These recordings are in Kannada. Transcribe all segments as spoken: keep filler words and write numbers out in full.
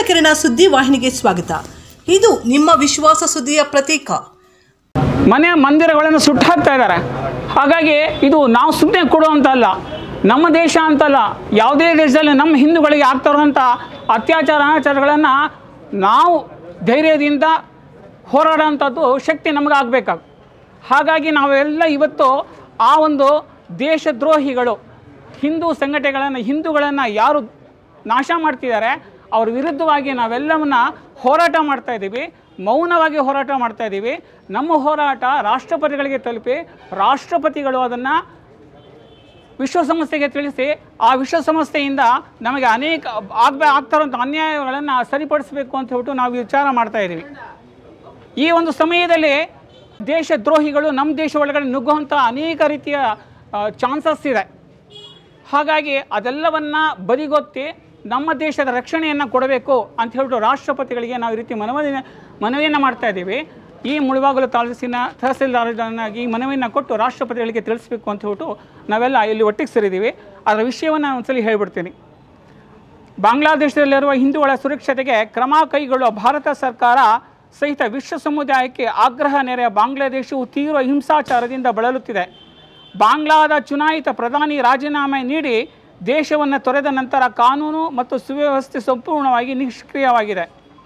ಕಿರಣ ಸುದ್ದಿ ವಾಹಿನಿಗೆ ಸ್ವಾಗತ. ಇದು ನಿಮ್ಮ ವಿಶ್ವಾಸ ಸುದ್ದಿಯ ಪ್ರತೀಕ. ಮನೆ ಮಂದಿರಗಳನ್ನು ಸುಟ್ಟು ಹಾಕ್ತಾ ಇದ್ದಾರೆ. ಹಾಗಾಗಿ ಇದು ನಾವು ಸುಮ್ಮನೆ ಕೊಡುವಂತಲ್ಲ, ನಮ್ಮ ದೇಶ ಅಂತಲ್ಲ, ಯಾವುದೇ ದೇಶದಲ್ಲಿ ನಮ್ಮ ಹಿಂದೂಗಳಿಗೆ ಆಗ್ತಾ ಇರುವಂಥ ಅತ್ಯಾಚಾರ ಅನಾಚಾರಗಳನ್ನು ನಾವು ಧೈರ್ಯದಿಂದ ಹೋರಾಡೋಂಥದ್ದು ಶಕ್ತಿ ನಮಗೆ ಆಗಬೇಕಾಗ. ಹಾಗಾಗಿ ನಾವೆಲ್ಲ ಇವತ್ತು ಆ ಒಂದು ದೇಶದ್ರೋಹಿಗಳು ಹಿಂದೂ ಸಂಘಟನೆಗಳನ್ನು ಹಿಂದೂಗಳನ್ನು ಯಾರು ನಾಶ ಮಾಡ್ತಿದ್ದಾರೆ ಅವ್ರ ವಿರುದ್ಧವಾಗಿ ನಾವೆಲ್ಲವನ್ನ ಹೋರಾಟ ಮಾಡ್ತಾ ಇದ್ದೀವಿ, ಮೌನವಾಗಿ ಹೋರಾಟ ಮಾಡ್ತಾ ಇದ್ದೀವಿ. ನಮ್ಮ ಹೋರಾಟ ರಾಷ್ಟ್ರಪತಿಗಳಿಗೆ ತಲುಪಿ ರಾಷ್ಟ್ರಪತಿಗಳು ಅದನ್ನು ವಿಶ್ವಸಂಸ್ಥೆಗೆ ತಿಳಿಸಿ ಆ ವಿಶ್ವಸಂಸ್ಥೆಯಿಂದ ನಮಗೆ ಅನೇಕ ಆಗ್ಬೇ ಆಗ್ತಾ ಇರೋಂಥ ಅನ್ಯಾಯಗಳನ್ನು ಸರಿಪಡಿಸಬೇಕು ಅಂತ ಹೇಳ್ಬಿಟ್ಟು ನಾವು ವಿಚಾರ ಮಾಡ್ತಾ ಇದ್ದೀವಿ. ಈ ಒಂದು ಸಮಯದಲ್ಲಿ ದೇಶದ್ರೋಹಿಗಳು ನಮ್ಮ ದೇಶ ಒಳಗಡೆ ನುಗ್ಗುವಂಥ ಅನೇಕ ರೀತಿಯ ಚಾನ್ಸಸ್ ಇದೆ. ಹಾಗಾಗಿ ಅದೆಲ್ಲವನ್ನು ಬದಿಗೊತ್ತಿ ನಮ್ಮ ದೇಶದ ರಕ್ಷಣೆಯನ್ನು ಕೊಡಬೇಕು ಅಂತ ಹೇಳ್ಬಿಟ್ಟು ರಾಷ್ಟ್ರಪತಿಗಳಿಗೆ ನಾವು ಈ ರೀತಿ ಮನವಿ ಮನವಿಯನ್ನು ಮಾಡ್ತಾ ಇದ್ದೀವಿ. ಈ ಮುಳಬಾಗಿಲು ತಾಲೂಕಿನ ತಹಸೀಲ್ದಾರನಾಗಿ ಈ ಮನವಿಯನ್ನು ಕೊಟ್ಟು ರಾಷ್ಟ್ರಪತಿಗಳಿಗೆ ತಿಳಿಸ್ಬೇಕು ಅಂತ ಹೇಳ್ಬಿಟ್ಟು ನಾವೆಲ್ಲ ಇಲ್ಲಿ ಒಟ್ಟಿಗೆ ಸೇರಿದ್ದೀವಿ. ಅದರ ವಿಷಯವನ್ನು ಒಂದ್ಸಲಿ ಹೇಳ್ಬಿಡ್ತೀನಿ. ಬಾಂಗ್ಲಾದೇಶದಲ್ಲಿರುವ ಹಿಂದೂಗಳ ಸುರಕ್ಷತೆಗೆ ಕ್ರಮ ಕೈಗೊಳ್ಳುವ ಭಾರತ ಸರ್ಕಾರ ಸಹಿತ ವಿಶ್ವ ಸಮುದಾಯಕ್ಕೆ ಆಗ್ರಹ ನೆರೆಯ ಬಾಂಗ್ಲಾದೇಶವು ತೀವ್ರ ಹಿಂಸಾಚಾರದಿಂದ ಬಳಲುತ್ತಿದೆ. ಬಾಂಗ್ಲಾದ ಚುನಾಯಿತ ಪ್ರಧಾನಿ ರಾಜೀನಾಮೆ ನೀಡಿ ದೇಶವನ್ನು ತೊರೆದ ನಂತರ ಕಾನೂನು ಮತ್ತು ಸುವ್ಯವಸ್ಥೆ ಸಂಪೂರ್ಣವಾಗಿ ನಿಷ್ಕ್ರಿಯವಾಗಿದೆ.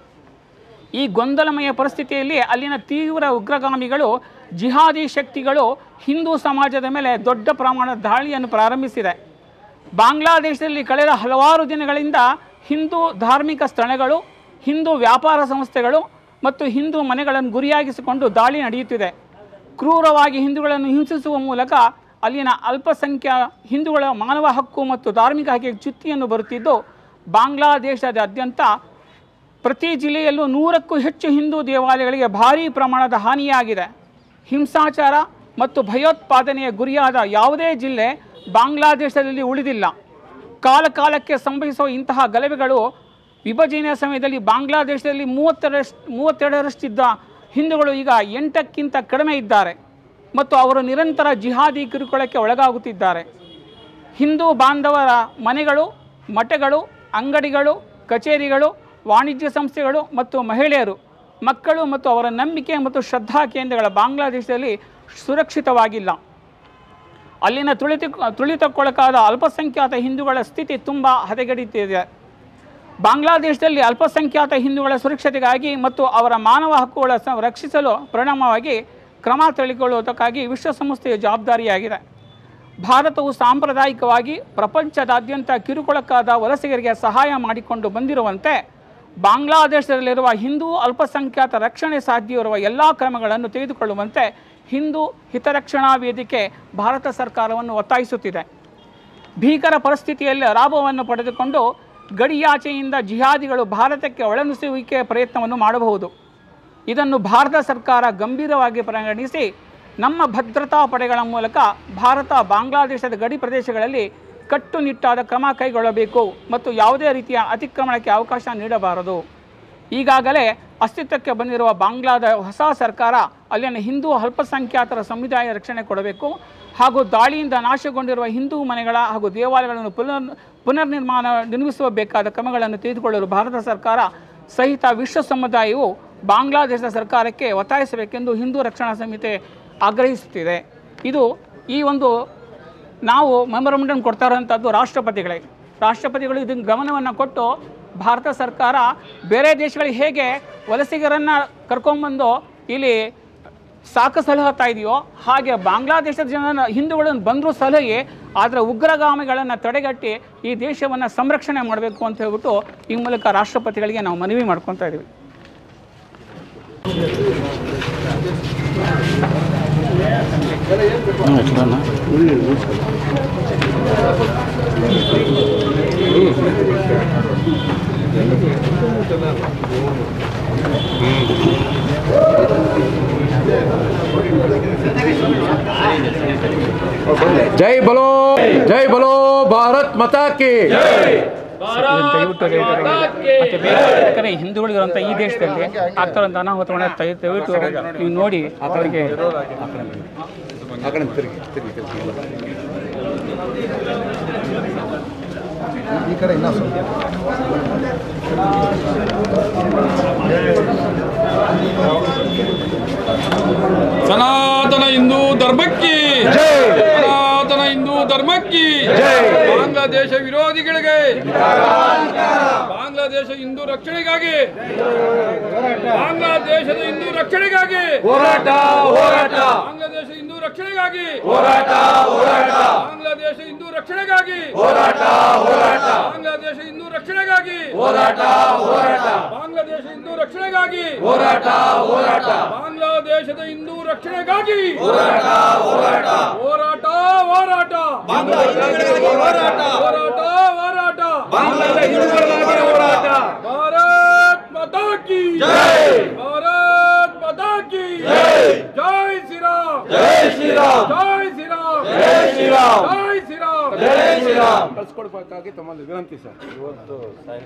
ಈ ಗೊಂದಲಮಯ ಪರಿಸ್ಥಿತಿಯಲ್ಲಿ ಅಲ್ಲಿನ ತೀವ್ರ ಉಗ್ರಗಾಮಿಗಳು ಜಿಹಾದಿ ಶಕ್ತಿಗಳು ಹಿಂದೂ ಸಮಾಜದ ಮೇಲೆ ದೊಡ್ಡ ಪ್ರಮಾಣದ ದಾಳಿಯನ್ನು ಪ್ರಾರಂಭಿಸಿದೆ. ಬಾಂಗ್ಲಾದೇಶದಲ್ಲಿ ಕಳೆದ ಹಲವಾರು ದಿನಗಳಿಂದ ಹಿಂದೂ ಧಾರ್ಮಿಕ ಸ್ಥಳಗಳು, ಹಿಂದೂ ವ್ಯಾಪಾರ ಸಂಸ್ಥೆಗಳು ಮತ್ತು ಹಿಂದೂ ಮನೆಗಳನ್ನು ಗುರಿಯಾಗಿಸಿಕೊಂಡು ದಾಳಿ ನಡೆಯುತ್ತಿದೆ. ಕ್ರೂರವಾಗಿ ಹಿಂದೂಗಳನ್ನು ಹಿಂಸಿಸುವ ಮೂಲಕ ಅಲ್ಲಿನ ಅಲ್ಪಸಂಖ್ಯಾ ಹಿಂದೂಗಳ ಮಾನವ ಹಕ್ಕು ಮತ್ತು ಧಾರ್ಮಿಕ ಹಕ್ಕಿಗೆ ಚ್ಯುತಿಯನ್ನು ಬರುತ್ತಿದ್ದು, ಬಾಂಗ್ಲಾದೇಶದಾದ್ಯಂತ ಪ್ರತಿ ಜಿಲ್ಲೆಯಲ್ಲೂ ನೂರಕ್ಕೂ ಹೆಚ್ಚು ಹಿಂದೂ ದೇವಾಲಯಗಳಿಗೆ ಭಾರೀ ಪ್ರಮಾಣದ ಹಾನಿಯಾಗಿದೆ. ಹಿಂಸಾಚಾರ ಮತ್ತು ಭಯೋತ್ಪಾದನೆಯ ಗುರಿಯಾದ ಯಾವುದೇ ಜಿಲ್ಲೆ ಬಾಂಗ್ಲಾದೇಶದಲ್ಲಿ ಉಳಿದಿಲ್ಲ. ಕಾಲ ಕಾಲಕ್ಕೆ ಸಂಭವಿಸುವ ಇಂತಹ ಗಲಭೆಗಳು ವಿಭಜನೆಯ ಸಮಯದಲ್ಲಿ ಬಾಂಗ್ಲಾದೇಶದಲ್ಲಿ ಮೂವತ್ತೆರಡರಷ್ಟು ಮೂವತ್ತೆರಡರಷ್ಟಿದ್ದ ಹಿಂದೂಗಳು ಈಗ ಎಂಟಕ್ಕಿಂತ ಕಡಿಮೆ ಇದ್ದಾರೆ ಮತ್ತು ಅವರು ನಿರಂತರ ಜಿಹಾದಿ ಕಿರುಕುಳಕ್ಕೆ ಒಳಗಾಗುತ್ತಿದ್ದಾರೆ. ಹಿಂದೂ ಬಾಂಧವರ ಮನೆಗಳು, ಮಠಗಳು, ಅಂಗಡಿಗಳು, ಕಚೇರಿಗಳು, ವಾಣಿಜ್ಯ ಸಂಸ್ಥೆಗಳು ಮತ್ತು ಮಹಿಳೆಯರು, ಮಕ್ಕಳು ಮತ್ತು ಅವರ ನಂಬಿಕೆ ಮತ್ತು ಶ್ರದ್ಧಾ ಕೇಂದ್ರಗಳ ಬಾಂಗ್ಲಾದೇಶದಲ್ಲಿ ಸುರಕ್ಷಿತವಾಗಿಲ್ಲ. ಅಲ್ಲಿನ ತುಳಿತ ತುಳಿತಕ್ಕೊಳಗಾದ ಅಲ್ಪಸಂಖ್ಯಾತ ಹಿಂದೂಗಳ ಸ್ಥಿತಿ ತುಂಬ ಹದಗೆಡುತ್ತಿದೆ. ಬಾಂಗ್ಲಾದೇಶದಲ್ಲಿ ಅಲ್ಪಸಂಖ್ಯಾತ ಹಿಂದೂಗಳ ಸುರಕ್ಷತೆಗಾಗಿ ಮತ್ತು ಅವರ ಮಾನವ ಹಕ್ಕುಗಳ ರಕ್ಷಿಸಲು ಪರಿಣಾಮವಾಗಿ ಕ್ರಮ ತೆಗೆದುಕೊಳ್ಳುವುದಕ್ಕಾಗಿ ವಿಶ್ವಸಂಸ್ಥೆಯ ಜವಾಬ್ದಾರಿಯಾಗಿದೆ. ಭಾರತವು ಸಾಂಪ್ರದಾಯಿಕವಾಗಿ ಪ್ರಪಂಚದಾದ್ಯಂತ ಕಿರುಕುಳಕ್ಕಾದ ವಲಸಿಗರಿಗೆ ಸಹಾಯ ಮಾಡಿಕೊಂಡು ಬಂದಿರುವಂತೆ ಬಾಂಗ್ಲಾದೇಶದಲ್ಲಿರುವ ಹಿಂದೂ ಅಲ್ಪಸಂಖ್ಯಾತ ರಕ್ಷಣೆ ಸಾಧ್ಯವಿರುವ ಎಲ್ಲ ಕ್ರಮಗಳನ್ನು ತೆಗೆದುಕೊಳ್ಳುವಂತೆ ಹಿಂದೂ ಹಿತರಕ್ಷಣಾ ವೇದಿಕೆ ಭಾರತ ಸರ್ಕಾರವನ್ನು ಒತ್ತಾಯಿಸುತ್ತಿದೆ. ಭೀಕರ ಪರಿಸ್ಥಿತಿಯಲ್ಲಿ ಲಾಭವನ್ನು ಪಡೆದುಕೊಂಡು ಗಡಿಯಾಚೆಯಿಂದ ಜಿಹಾದಿಗಳು ಭಾರತಕ್ಕೆ ಒಳನುಸುವಿಕೆಯ ಪ್ರಯತ್ನವನ್ನು ಮಾಡಬಹುದು. ಇದನ್ನು ಭಾರತ ಸರ್ಕಾರ ಗಂಭೀರವಾಗಿ ಪರಿಗಣಿಸಿ ನಮ್ಮ ಭದ್ರತಾ ಪಡೆಗಳ ಮೂಲಕ ಭಾರತ ಬಾಂಗ್ಲಾದೇಶದ ಗಡಿ ಪ್ರದೇಶಗಳಲ್ಲಿ ಕಟ್ಟುನಿಟ್ಟಾದ ಕ್ರಮ ಕೈಗೊಳ್ಳಬೇಕು ಮತ್ತು ಯಾವುದೇ ರೀತಿಯ ಅತಿಕ್ರಮಣಕ್ಕೆ ಅವಕಾಶ ನೀಡಬಾರದು. ಈಗಾಗಲೇ ಅಸ್ತಿತ್ವಕ್ಕೆ ಬಂದಿರುವ ಬಾಂಗ್ಲಾದ ಹೊಸ ಸರ್ಕಾರ ಅಲ್ಲಿನ ಹಿಂದೂ ಅಲ್ಪಸಂಖ್ಯಾತರ ಸಮುದಾಯ ರಕ್ಷಣೆ ಕೊಡಬೇಕು ಹಾಗೂ ದಾಳಿಯಿಂದ ನಾಶಗೊಂಡಿರುವ ಹಿಂದೂ ಮನೆಗಳ ಹಾಗೂ ದೇವಾಲಯಗಳನ್ನು ಪುನರ್ ಪುನರ್ ನಿರ್ಮಾಣ ನಿರ್ಮಿಸಬೇಕಾದ ಕ್ರಮಗಳನ್ನು ತೆಗೆದುಕೊಳ್ಳಲು ಭಾರತ ಸರ್ಕಾರ ಸಹಿತ ವಿಶ್ವ ಸಮುದಾಯವು ಬಾಂಗ್ಲಾದೇಶ ಸರ್ಕಾರಕ್ಕೆ ಒತ್ತಾಯಿಸಬೇಕೆಂದು ಹಿಂದೂ ರಕ್ಷಣಾ ಸಮಿತಿ ಆಗ್ರಹಿಸುತ್ತಿದೆ. ಇದು ಈ ಒಂದು ನಾವು ಮೆಮೊರಂಡಮ್ ಕೊಡ್ತಾ ಇರೋಂಥದ್ದು ರಾಷ್ಟ್ರಪತಿಗಳೇ ರಾಷ್ಟ್ರಪತಿಗಳು ಇದನ್ನು ಗಮನವನ್ನು ಕೊಟ್ಟು ಭಾರತ ಸರ್ಕಾರ ಬೇರೆ ದೇಶಗಳಿಗೆ ಹೇಗೆ ವಲಸಿಗರನ್ನು ಕರ್ಕೊಂಡ್ಬಂದು ಇಲ್ಲಿ ಸಾಕು ಸಲಹುತ್ತಾ ಇದೆಯೋ ಹಾಗೆ ಬಾಂಗ್ಲಾದೇಶದ ಜನ ಹಿಂದೂಗಳನ್ನು ಬಂದರೂ ಸಲಹೆ ಆದರೆ ಉಗ್ರಗಾಮಿಗಳನ್ನು ತಡೆಗಟ್ಟಿ ಈ ದೇಶವನ್ನು ಸಂರಕ್ಷಣೆ ಮಾಡಬೇಕು ಅಂತ ಹೇಳ್ಬಿಟ್ಟು ಈ ಮೂಲಕ ರಾಷ್ಟ್ರಪತಿಗಳಿಗೆ ನಾವು ಮನವಿ ಮಾಡ್ಕೊತಾ ಇದ್ದೀವಿ. जय बोलो जय बोलो भारत माता की ಯಾಕಂದರೆ ಹಿಂದೂಗಳಿರುವಂಥ ಈ ದೇಶದಲ್ಲಿ ಆಗ್ತಾರಂಥ ಅನಾಹುತಗಳನ್ನ ದಯವಿಟ್ಟು ನೀವು ನೋಡಿ ಅವರಿಗೆ ಈ ಕಡೆ ಇನ್ನೂ ಸ್ವಲ್ಪ ಸನಾತನ ಹಿಂದೂ ಧರ್ಮಕ್ಕೆ ಸನಾತನ ಹಿಂದೂ ಧರ್ಮಕ್ಕೆ ಬಾಂಗ್ಲಾದೇಶ ವಿರೋಧಿಗಳಿಗೆ ಬಾಂಗ್ಲಾದೇಶ ಹಿಂದೂ ರಕ್ಷಣೆಗಾಗಿ ಬಾಂಗ್ಲಾದೇಶದ ಹಿಂದೂ ರಕ್ಷಣೆಗಾಗಿ ಹೋರಾಟ ಹೋರಾಟ ಬಾಂಗ್ಲಾದೇಶ ಹಿಂದೂ ರಕ್ಷಣೆಗಾಗಿ ಹೋರಾಟ ಹೋರಾಟ ಬಾಂಗ್ಲಾದೇಶ ಹಿಂದೂ ರಕ್ಷಣೆಗಾಗಿ ಹೋರಾಟ ಹೋರಾಟ ಬಾಂಗ್ಲಾದೇಶ ಹಿಂದೂ ರಕ್ಷಣೆಗಾಗಿ ಹೋರಾಟ ಹೋರಾಟ ಬಾಂಗ್ಲಾದೇಶ ಹಿಂದೂ ರಕ್ಷಣೆಗಾಗಿ ಹೋರಾಟ ಹೋರಾಟ ಬಾಂಗ್ಲಾದೇಶದ ಹಿಂದೂ ರಕ್ಷಣೆಗಾಗಿ ಹೋರಾಟ ಹೋರಾಟ ಹೋರಾಟ ಹೋರಾಟ ಹೋರಾಟ ಹೋರಾಟ ಹೋರಾಟ ಹೋರಾಟ ಭಾರತ್ ಮಾತಾ ಕಿ ಜೈ ಭಾರತ್ ಮಾತಾ ಕಿ ಜೈ ಜೈ ಶ್ರೀರಾಮ್ ಜೈ ಶ್ರೀರಾಮ್ ಜೈ ಶ್ರೀರಾಮ್ ಜೈ ಶ್ರೀರಾಮ್ ಜೈ ಶ್ರೀರಾಮ್ ಜೈ ಶ್ರೀರಾಮ್ ಕಳಿಸ್ಕೊಡ್ಬೇಕಾಗಿ ತಮ್ಮಲ್ಲಿ ವಿನಂತಿ ಸರ್. ಇವತ್ತು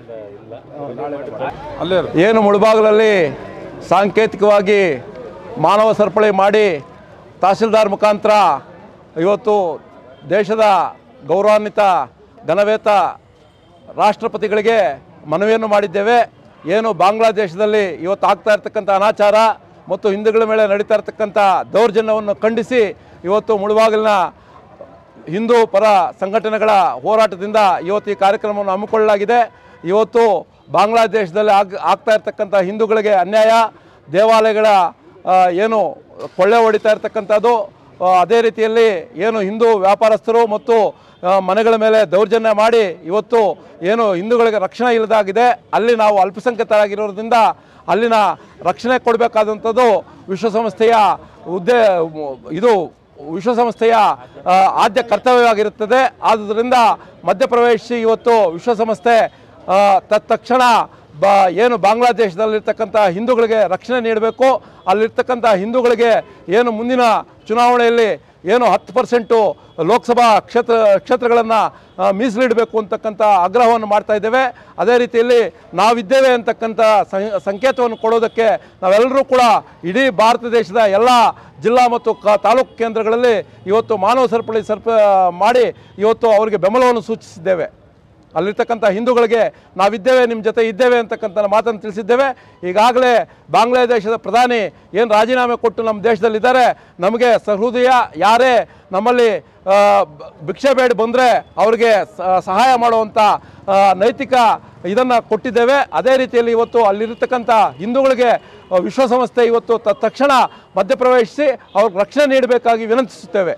ಅಲ್ಲೇ ಏನು ಮುಳುಬಾಗಿಲಲ್ಲಿ ಸಾಂಕೇತಿಕವಾಗಿ ಮಾನವ ಸರಪಳಿ ಮಾಡಿ ತಹಸೀಲ್ದಾರ್ ಮುಖಾಂತರ ಇವತ್ತು ದೇಶದ ಗೌರವಾನ್ವಿತ ಘನವೇತ ರಾಷ್ಟ್ರಪತಿಗಳಿಗೆ ಮನವಿಯನ್ನು ಮಾಡಿದ್ದೇವೆ. ಏನು ಬಾಂಗ್ಲಾದೇಶದಲ್ಲಿ ಇವತ್ತು ಆಗ್ತಾ ಇರ್ತಕ್ಕಂಥ ಅನಾಚಾರ ಮತ್ತು ಹಿಂದೂಗಳ ಮೇಲೆ ನಡೀತಾ ಇರ್ತಕ್ಕಂಥ ದೌರ್ಜನ್ಯವನ್ನು ಖಂಡಿಸಿ ಇವತ್ತು ಮುಳುಬಾಗಿಲಿನ ಹಿಂದೂ ಪರ ಸಂಘಟನೆಗಳ ಹೋರಾಟದಿಂದ ಇವತ್ತು ಈ ಕಾರ್ಯಕ್ರಮವನ್ನು ಹಮ್ಮಿಕೊಳ್ಳಲಾಗಿದೆ. ಇವತ್ತು ಬಾಂಗ್ಲಾದೇಶದಲ್ಲಿ ಆಗ ಆಗ್ತಾ ಇರ್ತಕ್ಕಂಥ ಹಿಂದೂಗಳಿಗೆ ಅನ್ಯಾಯ, ದೇವಾಲಯಗಳ ಏನು ಕೊಳ್ಳೆ ಹೊಡಿತಾ ಇರ್ತಕ್ಕಂಥದ್ದು, ಅದೇ ರೀತಿಯಲ್ಲಿ ಏನು ಹಿಂದೂ ವ್ಯಾಪಾರಸ್ಥರು ಮತ್ತು ಮನೆಗಳ ಮೇಲೆ ದೌರ್ಜನ್ಯ ಮಾಡಿ ಇವತ್ತು ಏನು ಹಿಂದೂಗಳಿಗೆ ರಕ್ಷಣೆ ಇಲ್ಲದಾಗಿದೆ. ಅಲ್ಲಿ ನಾವು ಅಲ್ಪಸಂಖ್ಯಾತರಾಗಿರೋದ್ರಿಂದ ಅಲ್ಲಿನ ರಕ್ಷಣೆ ಕೊಡಬೇಕಾದಂಥದ್ದು ವಿಶ್ವಸಂಸ್ಥೆಯ ಹುದ್ದೆ ಇದು ವಿಶ್ವಸಂಸ್ಥೆಯ ಆದ್ಯ ಕರ್ತವ್ಯವಾಗಿರುತ್ತದೆ. ಆದ್ದರಿಂದ ಮಧ್ಯಪ್ರವೇಶಿಸಿ ಇವತ್ತು ವಿಶ್ವಸಂಸ್ಥೆ ತತ್ಕ್ಷಣ ಬ ಏನು ಬಾಂಗ್ಲಾದೇಶದಲ್ಲಿರ್ತಕ್ಕಂಥ ಹಿಂದೂಗಳಿಗೆ ರಕ್ಷಣೆ ನೀಡಬೇಕು. ಅಲ್ಲಿರ್ತಕ್ಕಂಥ ಹಿಂದೂಗಳಿಗೆ ಏನು ಮುಂದಿನ ಚುನಾವಣೆಯಲ್ಲಿ ಏನು ಹತ್ತು ಪರ್ಸೆಂಟು ಲೋಕಸಭಾ ಕ್ಷೇತ್ರ ಕ್ಷೇತ್ರಗಳನ್ನು ಮೀಸಲಿಡಬೇಕು ಅಂತಕ್ಕಂಥ ಆಗ್ರಹವನ್ನು ಮಾಡ್ತಾ ಇದ್ದೇವೆ. ಅದೇ ರೀತಿಯಲ್ಲಿ ನಾವಿದ್ದೇವೆ ಅಂತಕ್ಕಂಥ ಸಂಕೇತವನ್ನು ಕೊಡೋದಕ್ಕೆ ನಾವೆಲ್ಲರೂ ಕೂಡ ಇಡೀ ಭಾರತ ದೇಶದ ಎಲ್ಲ ಜಿಲ್ಲಾ ಮತ್ತು ಕ ತಾಲೂಕು ಕೇಂದ್ರಗಳಲ್ಲಿ ಇವತ್ತು ಮಾನವ ಸರಪಳಿ ಸರ್ಪ ಮಾಡಿ ಇವತ್ತು ಅವರಿಗೆ ಬೆಂಬಲವನ್ನು ಸೂಚಿಸಿದ್ದೇವೆ. ಅಲ್ಲಿರ್ತಕ್ಕಂಥ ಹಿಂದೂಗಳಿಗೆ ನಾವಿದ್ದೇವೆ, ನಿಮ್ಮ ಜೊತೆ ಇದ್ದೇವೆ ಅಂತಕ್ಕಂಥ ಮಾತನ್ನು ತಿಳಿಸಿದ್ದೇವೆ. ಈಗಾಗಲೇ ಬಾಂಗ್ಲಾದೇಶದ ಪ್ರಧಾನಿ ಏನು ರಾಜೀನಾಮೆ ಕೊಟ್ಟು ನಮ್ಮ ದೇಶದಲ್ಲಿದ್ದಾರೆ, ನಮಗೆ ಸಹೃದಯ ಯಾರೇ ನಮ್ಮಲ್ಲಿ ಭಿಕ್ಷೆ ಬೇಡಿ ಬಂದರೆ ಅವರಿಗೆ ಸಹಾಯ ಮಾಡುವಂಥ ನೈತಿಕ ಇದನ್ನು ಕೊಟ್ಟಿದ್ದೇವೆ. ಅದೇ ರೀತಿಯಲ್ಲಿ ಇವತ್ತು ಅಲ್ಲಿರ್ತಕ್ಕಂಥ ಹಿಂದೂಗಳಿಗೆ ವಿಶ್ವಸಂಸ್ಥೆ ಇವತ್ತು ತಕ್ಷಣ ಮಧ್ಯಪ್ರವೇಶಿಸಿ ಅವ್ರಿಗೆ ರಕ್ಷಣೆ ನೀಡಬೇಕಾಗಿ ವಿನಂತಿಸುತ್ತೇವೆ.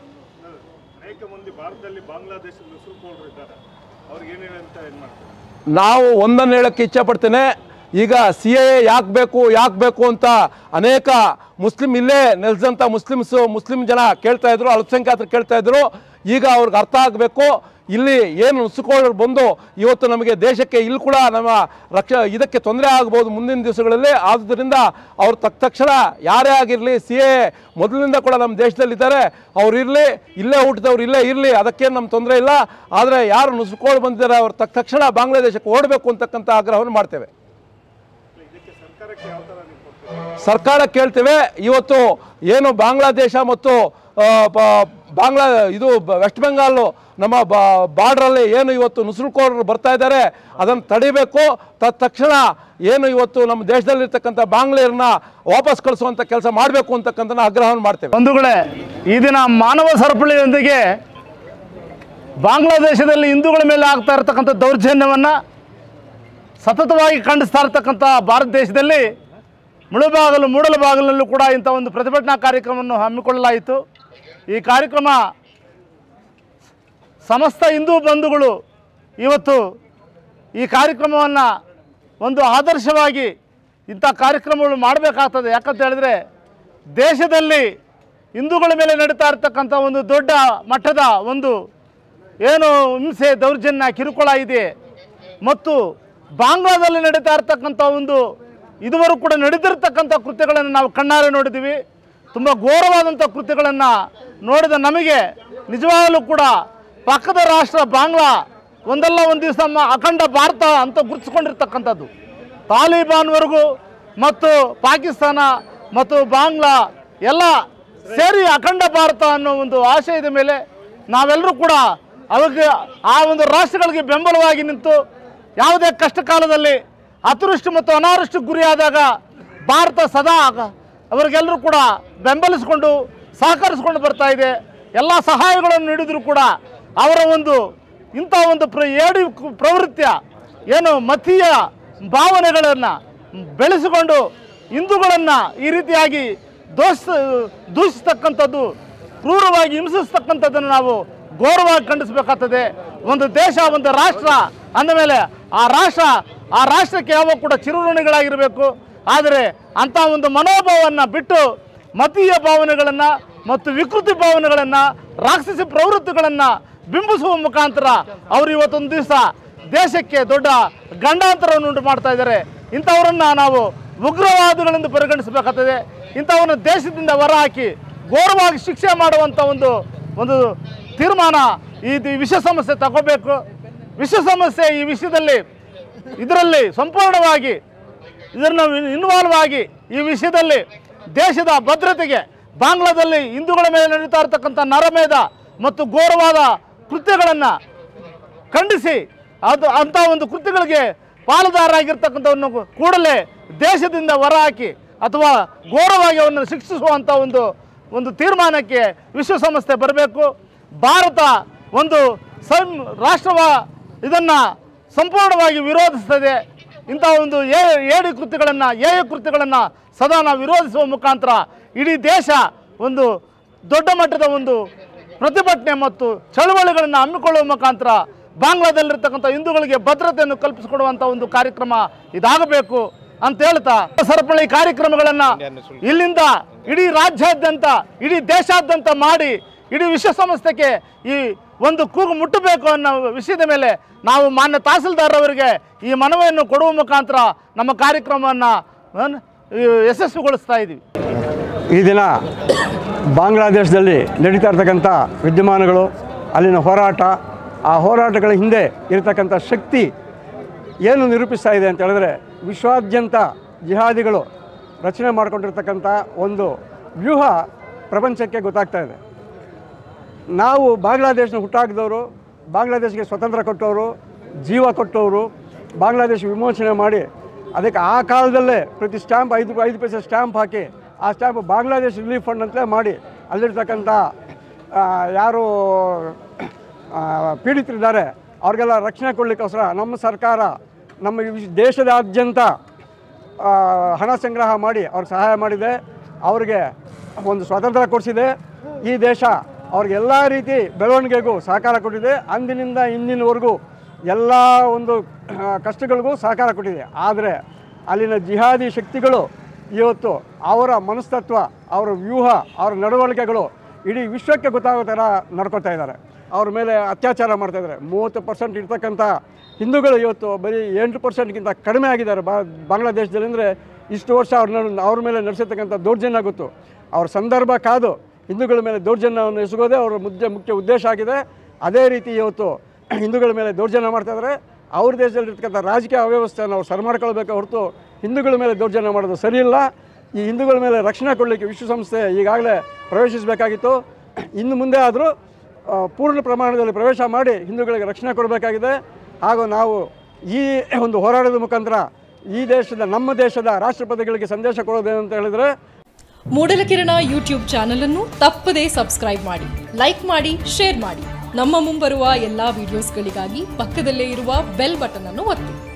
ನಾವು ಒಂದನ್ನು ಹೇಳೋಕ್ಕೆ ಇಚ್ಛೆಪಡ್ತೇನೆ. ಈಗ ಸಿ ಎ ಯಾಕೆ ಬೇಕು ಯಾಕೆ ಬೇಕು ಅಂತ ಅನೇಕ ಮುಸ್ಲಿಂ ಇಲ್ಲೇ ನೆಲೆಸಿದಂಥ ಮುಸ್ಲಿಮ್ಸು ಮುಸ್ಲಿಂ ಜನ ಕೇಳ್ತಾ ಇದ್ರು, ಅಲ್ಪಸಂಖ್ಯಾತರು ಕೇಳ್ತಾ ಇದ್ರು. ಈಗ ಅವ್ರಿಗೆ ಅರ್ಥ ಆಗಬೇಕು, ಇಲ್ಲಿ ಏನು ನುಸುಕೊಂಡು ಬಂದು ಇವತ್ತು ನಮಗೆ ದೇಶಕ್ಕೆ ಇಲ್ಲಿ ಕೂಡ ನಮ್ಮ ರಕ್ಷ ಇದಕ್ಕೆ ತೊಂದರೆ ಆಗ್ಬೋದು ಮುಂದಿನ ದಿವಸಗಳಲ್ಲಿ. ಆದ್ದರಿಂದ ಅವ್ರು ತಕ್ಕ ತಕ್ಷಣ ಯಾರೇ ಆಗಿರಲಿ, ಸಿ ಎ ಮೊದಲಿನಿಂದ ಕೂಡ ನಮ್ಮ ದೇಶದಲ್ಲಿದ್ದಾರೆ, ಅವ್ರು ಇರಲಿ, ಇಲ್ಲೇ ಹುಟ್ಟಿದವ್ರು ಇಲ್ಲೇ ಇರಲಿ, ಅದಕ್ಕೇನು ನಮ್ಮ ತೊಂದರೆ ಇಲ್ಲ. ಆದರೆ ಯಾರು ನುಸುಕೊಂಡು ಬಂದಿದ್ದಾರೆ ಅವ್ರು ತಕ್ಕ ತಕ್ಷಣ ಬಾಂಗ್ಲಾದೇಶಕ್ಕೆ ಓಡಬೇಕು ಅಂತಕ್ಕಂಥ ಆಗ್ರಹವನ್ನು ಮಾಡ್ತೇವೆ. ಸರ್ಕಾರ ಕೇಳ್ತೇವೆ, ಇವತ್ತು ಏನು ಬಾಂಗ್ಲಾದೇಶ ಮತ್ತು ಬಾಂಗ್ಲಾ ಇದು ವೆಸ್ಟ್ ಬೆಂಗಾಲು ನಮ್ಮ ಬಾರ್ಡ್ರಲ್ಲಿ ಏನು ಇವತ್ತು ನುಸುಳುಕೋರರು ಬರ್ತಾ ಇದ್ದಾರೆ, ಅದನ್ನು ತಡಿಬೇಕು. ತಕ್ಷಣ ಏನು ಇವತ್ತು ನಮ್ಮ ದೇಶದಲ್ಲಿರ್ತಕ್ಕಂಥ ಬಾಂಗ್ಲೇರನ್ನ ವಾಪಸ್ ಕಳಿಸುವಂಥ ಕೆಲಸ ಮಾಡಬೇಕು ಅಂತಕ್ಕಂಥ ಆಗ್ರಹವನ್ನು ಮಾಡ್ತೇವೆ. ಬಂಧುಗಳೇ, ಈ ದಿನ ಮಾನವ ಸರಪಳಿಯೊಂದಿಗೆ ಬಾಂಗ್ಲಾದೇಶದಲ್ಲಿ ಹಿಂದೂಗಳ ಮೇಲೆ ಆಗ್ತಾ ಇರತಕ್ಕಂಥ ದೌರ್ಜನ್ಯವನ್ನು ಸತತವಾಗಿ ಖಂಡಿಸ್ತಾ ಇರ್ತಕ್ಕಂಥ ಭಾರತ ದೇಶದಲ್ಲಿ ಮುಳುಬಾಗಿಲು ಮೂಡಲಬಾಗಿಲಲ್ಲೂ ಕೂಡ ಇಂಥ ಒಂದು ಪ್ರತಿಭಟನಾ ಕಾರ್ಯಕ್ರಮವನ್ನು ಹಮ್ಮಿಕೊಳ್ಳಲಾಯಿತು. ಈ ಕಾರ್ಯಕ್ರಮ ಸಮಸ್ತ ಹಿಂದೂ ಬಂಧುಗಳು ಇವತ್ತು ಈ ಕಾರ್ಯಕ್ರಮವನ್ನು ಒಂದು ಆದರ್ಶವಾಗಿ ಇಂಥ ಕಾರ್ಯಕ್ರಮಗಳು ಮಾಡಬೇಕಾಗ್ತದೆ. ಯಾಕಂತ ಹೇಳಿದ್ರೆ ದೇಶದಲ್ಲಿ ಹಿಂದೂಗಳ ಮೇಲೆ ನಡೀತಾ ಇರ್ತಕ್ಕಂಥ ಒಂದು ದೊಡ್ಡ ಮಟ್ಟದ ಒಂದು ಏನು ಹಿಂಸೆ ದೌರ್ಜನ್ಯ ಕಿರುಕುಳ ಇದೆ, ಮತ್ತು ಬಾಂಗ್ಲಾದಲ್ಲಿ ನಡೀತಾ ಇರ್ತಕ್ಕಂಥ ಒಂದು ಇದುವರೆಗೂ ಕೂಡ ನಡೆದಿರ್ತಕ್ಕಂಥ ಕೃತ್ಯಗಳನ್ನು ನಾವು ಕಣ್ಣಾರೆ ನೋಡಿದ್ದೀವಿ. ತುಂಬ ಘೋರವಾದಂಥ ಕೃತ್ಯಗಳನ್ನು ನೋಡಿದ ನಮಗೆ ನಿಜವಾಗಲೂ ಕೂಡ ಪಕ್ಕದ ರಾಷ್ಟ್ರ ಬಾಂಗ್ಲಾ ಒಂದಲ್ಲ ಒಂದು ದಿವಸ ನಮ್ಮ ಅಖಂಡ ಭಾರತ ಅಂತ ಗುರುತಿಸ್ಕೊಂಡಿರ್ತಕ್ಕಂಥದ್ದು, ತಾಲಿಬಾನ್ವರೆಗೂ ಮತ್ತು ಪಾಕಿಸ್ತಾನ ಮತ್ತು ಬಾಂಗ್ಲಾ ಎಲ್ಲ ಸೇರಿ ಅಖಂಡ ಭಾರತ ಅನ್ನೋ ಒಂದು ಆಶಯದ ಮೇಲೆ ನಾವೆಲ್ಲರೂ ಕೂಡ ಅವಾಗ ಆ ಒಂದು ರಾಷ್ಟ್ರಗಳಿಗೆ ಬೆಂಬಲವಾಗಿ ನಿಂತು ಯಾವುದೇ ಕಷ್ಟ ಕಾಲದಲ್ಲಿ ಅತಿವೃಷ್ಟಿ ಮತ್ತು ಅನಾವೃಷ್ಟಿ ಗುರಿಯಾದಾಗ ಭಾರತ ಸದಾ ಅವರಿಗೆಲ್ಲರೂ ಕೂಡ ಬೆಂಬಲಿಸಿಕೊಂಡು ಸಹಕರಿಸಿಕೊಂಡು ಬರ್ತಾ ಇದೆ. ಎಲ್ಲ ಸಹಾಯಗಳನ್ನು ನೀಡಿದರೂ ಕೂಡ ಅವರ ಒಂದು ಇಂಥ ಒಂದು ಪ್ರ ಏಡಿ ಪ್ರವೃತ್ತಿಯ ಏನು ಮತೀಯ ಭಾವನೆಗಳನ್ನು ಬೆಳೆಸಿಕೊಂಡು ಹಿಂದೂಗಳನ್ನು ಈ ರೀತಿಯಾಗಿ ದೋಷ ದೂಷಿಸ್ತಕ್ಕಂಥದ್ದು, ಕ್ರೂರವಾಗಿ ಹಿಂಸಿಸ್ತಕ್ಕಂಥದ್ದನ್ನು ನಾವು ಘೋರವಾಗಿ ಖಂಡಿಸಬೇಕಾಗ್ತದೆ. ಒಂದು ದೇಶ, ಒಂದು ರಾಷ್ಟ್ರ ಅಂದಮೇಲೆ ಆ ರಾಷ್ಟ್ರ ಆ ರಾಷ್ಟ್ರಕ್ಕೆ ಯಾವಾಗ ಕೂಡ ಚಿರಋಣಿಗಳಾಗಿರಬೇಕು. ಆದರೆ ಅಂಥ ಒಂದು ಮನೋಭಾವವನ್ನು ಬಿಟ್ಟು ಮತೀಯ ಭಾವನೆಗಳನ್ನು ಮತ್ತು ವಿಕೃತಿ ಭಾವನೆಗಳನ್ನು, ರಾಕ್ಷಸಿ ಪ್ರವೃತ್ತಿಗಳನ್ನು ಬಿಂಬಿಸುವ ಮುಖಾಂತರ ಅವರು ಇವತ್ತೊಂದು ದಿವಸ ದೇಶಕ್ಕೆ ದೊಡ್ಡ ಗಂಡಾಂತರವನ್ನು ಉಂಟು ಮಾಡ್ತಾ ಇದ್ದಾರೆ. ಇಂಥವರನ್ನು ನಾವು ಉಗ್ರವಾದಿಗಳೆಂದು ಪರಿಗಣಿಸಬೇಕಾಗ್ತದೆ. ಇಂಥವನ್ನು ದೇಶದಿಂದ ಹೊರಹಾಕಿ ಘೋರವಾಗಿ ಶಿಕ್ಷೆ ಮಾಡುವಂಥ ಒಂದು ಒಂದು ತೀರ್ಮಾನ ಈ ವಿಶ್ವ ಸಮಸ್ಯೆ ತಗೋಬೇಕು. ವಿಶ್ವ ಸಮಸ್ಯೆ ಈ ವಿಷಯದಲ್ಲಿ ಇದರಲ್ಲಿ ಸಂಪೂರ್ಣವಾಗಿ ಇದನ್ನು ಇನ್ವಾಲ್ವ್ ಆಗಿ ಈ ವಿಷಯದಲ್ಲಿ ದೇಶದ ಭದ್ರತೆಗೆ ಬಾಂಗ್ಲಾದಲ್ಲಿ ಹಿಂದೂಗಳ ಮೇಲೆ ನಡೀತಾ ಇರತಕ್ಕಂಥ ನರಮೇಧ ಮತ್ತು ಘೋರವಾದ ಕೃತ್ಯಗಳನ್ನು ಖಂಡಿಸಿ ಅದು ಅಂಥ ಒಂದು ಕೃತ್ಯಗಳಿಗೆ ಪಾಲುದಾರರಾಗಿರ್ತಕ್ಕಂಥವನ್ನು ಕೂಡಲೇ ದೇಶದಿಂದ ಹೊರಹಾಕಿ ಅಥವಾ ಘೋರವಾಗಿ ಅವನ್ನು ಶಿಕ್ಷಿಸುವಂಥ ಒಂದು ಒಂದು ತೀರ್ಮಾನಕ್ಕೆ ವಿಶ್ವಸಂಸ್ಥೆ ಬರಬೇಕು. ಭಾರತ ಒಂದು ಸಂ ರಾಷ್ಟ್ರವ ಇದನ್ನು ಸಂಪೂರ್ಣವಾಗಿ ವಿರೋಧಿಸ್ತದೆ. ಇಂಥ ಒಂದು ಏ ಏಡಿ ಕೃತ್ಯಗಳನ್ನು ಏಯ ಕೃತ್ಯಗಳನ್ನು ಸದಾ ನಾವು ವಿರೋಧಿಸುವ ಮುಖಾಂತರ ಇಡೀ ದೇಶ ಒಂದು ದೊಡ್ಡ ಮಟ್ಟದ ಒಂದು ಪ್ರತಿಭಟನೆ ಮತ್ತು ಚಳವಳಿಗಳನ್ನು ಹಮ್ಮಿಕೊಳ್ಳುವ ಮುಖಾಂತರ ಬಾಂಗ್ಲಾದಲ್ಲಿರ್ತಕ್ಕಂಥ ಹಿಂದೂಗಳಿಗೆ ಭದ್ರತೆಯನ್ನು ಕಲ್ಪಿಸಿಕೊಡುವಂಥ ಒಂದು ಕಾರ್ಯಕ್ರಮ ಇದಾಗಬೇಕು ಅಂತ ಹೇಳ್ತಾ ಸರಪಳಿ ಕಾರ್ಯಕ್ರಮಗಳನ್ನು ಇಲ್ಲಿಂದ ಇಡೀ ರಾಜ್ಯಾದ್ಯಂತ ಇಡೀ ದೇಶಾದ್ಯಂತ ಮಾಡಿ ಇಡೀ ವಿಶ್ವಸಂಸ್ಥೆಗೆ ಈ ಒಂದು ಕೂಗು ಮುಟ್ಟಬೇಕು ಅನ್ನೋ ವಿಷಯದ ಮೇಲೆ ನಾವು ಮಾನ್ಯ ತಹಸೀಲ್ದಾರ್ ಅವರಿಗೆ ಈ ಮನವಿಯನ್ನು ಕೊಡುವ ಮುಖಾಂತರ ನಮ್ಮ ಕಾರ್ಯಕ್ರಮವನ್ನು ಯಶಸ್ವಿಗೊಳಿಸ್ತಾ ಇದ್ದೀವಿ. ಈ ದಿನ ಬಾಂಗ್ಲಾದೇಶದಲ್ಲಿ ನಡೀತಾ ಇರ್ತಕ್ಕಂಥ ವಿದ್ಯಮಾನಗಳು, ಅಲ್ಲಿನ ಹೋರಾಟ, ಆ ಹೋರಾಟಗಳ ಹಿಂದೆ ಇರತಕ್ಕಂಥ ಶಕ್ತಿ ಏನು ನಿರೂಪಿಸ್ತಾ ಇದೆ ಅಂತ ಹೇಳಿದ್ರೆ, ವಿಶ್ವಾದ್ಯಂತ ಜಿಹಾದಿಗಳು ರಚನೆ ಮಾಡಿಕೊಂಡಿರ್ತಕ್ಕಂಥ ಒಂದು ವ್ಯೂಹ ಪ್ರಪಂಚಕ್ಕೆ ಗೊತ್ತಾಗ್ತಾ ಇದೆ. ನಾವು ಬಾಂಗ್ಲಾದೇಶನ ಹುಟ್ಟಾಕಿದವರು, ಬಾಂಗ್ಲಾದೇಶಕ್ಕೆ ಸ್ವತಂತ್ರ ಕೊಟ್ಟವರು, ಜೀವ ಕೊಟ್ಟವರು, ಬಾಂಗ್ಲಾದೇಶ ವಿಮೋಚನೆ ಮಾಡಿ ಅದಕ್ಕೆ ಆ ಕಾಲದಲ್ಲೇ ಪ್ರತಿ ಸ್ಟ್ಯಾಂಪ್ ಐದು ಐದು ಪೈಸೆ ಸ್ಟ್ಯಾಂಪ್ ಹಾಕಿ ಆ ಸ್ಟ್ಯಾಂಪ್ ಬಾಂಗ್ಲಾದೇಶ ರಿಲೀಫ್ ಫಂಡ್ ಅಂತಲೇ ಮಾಡಿ ಅಲ್ಲಿರ್ತಕ್ಕಂಥ ಯಾರು ಪೀಡಿತರಿದ್ದಾರೆ ಅವ್ರಿಗೆಲ್ಲ ರಕ್ಷಣೆ ಕೊಡಲಿಕ್ಕೋಸ್ಕರ ನಮ್ಮ ಸರ್ಕಾರ ನಮ್ಮ ದೇಶದಾದ್ಯಂತ ಹಣ ಸಂಗ್ರಹ ಮಾಡಿ ಅವ್ರಿಗೆ ಸಹಾಯ ಮಾಡಿದೆ. ಅವ್ರಿಗೆ ಒಂದು ಸ್ವಾತಂತ್ರ್ಯ ಕೊಡಿಸಿದೆ. ಈ ದೇಶ ಅವ್ರಿಗೆ ಎಲ್ಲ ರೀತಿ ಬೆಳವಣಿಗೆಗೂ ಸಹಕಾರ ಕೊಟ್ಟಿದೆ. ಅಂದಿನಿಂದ ಇಂದಿನವರೆಗೂ ಎಲ್ಲ ಒಂದು ಕಷ್ಟಗಳಿಗೂ ಸಹಕಾರ ಕೊಟ್ಟಿದೆ. ಆದರೆ ಅಲ್ಲಿನ ಜಿಹಾದಿ ಶಕ್ತಿಗಳು ಇವತ್ತು ಅವರ ಮನಸ್ತತ್ವ, ಅವರ ವ್ಯೂಹ, ಅವರ ನಡವಳಿಕೆಗಳು ಇಡೀ ವಿಶ್ವಕ್ಕೆ ಗೊತ್ತಾಗೋ ಥರ ನಡ್ಕೊತಾ ಇದ್ದಾರೆ. ಅವ್ರ ಮೇಲೆ ಅತ್ಯಾಚಾರ ಮಾಡ್ತಾಯಿದ್ದಾರೆ. ಮೂವತ್ತು ಪರ್ಸೆಂಟ್ ಇರ್ತಕ್ಕಂಥ ಹಿಂದೂಗಳು ಇವತ್ತು ಬರೀ ಎಂಟು ಪರ್ಸೆಂಟ್ಗಿಂತ ಕಡಿಮೆ ಆಗಿದ್ದಾರೆ ಬಾ ಬಾಂಗ್ಲಾದೇಶದಲ್ಲಿ. ಅಂದರೆ ಇಷ್ಟು ವರ್ಷ ಅವ್ರ ಅವ್ರ ಮೇಲೆ ನಡೆಸಿರ್ತಕ್ಕಂಥ ದೌರ್ಜನ್ಯ ಗೊತ್ತು. ಅವ್ರ ಸಂದರ್ಭ ಕಾದು ಹಿಂದೂಗಳ ಮೇಲೆ ದೌರ್ಜನ್ಯವನ್ನು ಎಸಗೋದೇ ಅವರ ಮುಖ್ಯ ಮುಖ್ಯ ಉದ್ದೇಶ ಆಗಿದೆ. ಅದೇ ರೀತಿ ಇವತ್ತು ಹಿಂದೂಗಳ ಮೇಲೆ ದೌರ್ಜನ್ಯ ಮಾಡ್ತಾಯಿದ್ದಾರೆ. ಅವ್ರ ದೇಶದಲ್ಲಿರ್ತಕ್ಕಂಥ ರಾಜಕೀಯ ಅವ್ಯವಸ್ಥೆಯನ್ನು ಅವ್ರು ಸರಿ ಮಾಡ್ಕೊಳ್ಬೇಕು ಹೊರತು ಹಿಂದೂಗಳ ಮೇಲೆ ದೌರ್ಜನ್ಯ ಮಾಡೋದು ಸರಿಯಿಲ್ಲ. ಈ ಹಿಂದೂಗಳ ಮೇಲೆ ರಕ್ಷಣೆ ಕೊಡಲಿಕ್ಕೆ ವಿಶ್ವಸಂಸ್ಥೆ ಈಗಾಗಲೇ ಪ್ರವೇಶಿಸಬೇಕಾಗಿತ್ತು. ಇನ್ನು ಮುಂದೆ ಆದರೂ ಪೂರ್ಣ ಪ್ರಮಾಣದಲ್ಲಿ ಪ್ರವೇಶ ಮಾಡಿ ಹಿಂದೂಗಳಿಗೆ ರಕ್ಷಣೆ ಕೊಡಬೇಕಾಗಿದೆ. ಹಾಗೂ ನಾವು ಈ ಒಂದು ಹೋರಾಟದ ಮುಖಾಂತರ ಈ ದೇಶದ ನಮ್ಮ ದೇಶದ ರಾಷ್ಟ್ರಪತಿಗಳಿಗೆ ಸಂದೇಶ ಕೊಡೋದೇನಂತ ಹೇಳಿದರೆ, ಮೂಡಲಕಿರಣ ಯೂಟ್ಯೂಬ್ ಚಾನಲ್ ಅನ್ನು ತಪ್ಪದೇ ಸಬ್ಸ್ಕ್ರೈಬ್ ಮಾಡಿ, ಲೈಕ್ ಮಾಡಿ, ಶೇರ್ ಮಾಡಿ. ನಮ್ಮ ಮುಂಬರುವ ಎಲ್ಲಾ ವಿಡಿಯೋಸ್ಗಳಿಗಾಗಿ ಪಕ್ಕದಲ್ಲೇ ಇರುವ ಬೆಲ್ ಬಟನ್ ಅನ್ನು ಒತ್ತಿ.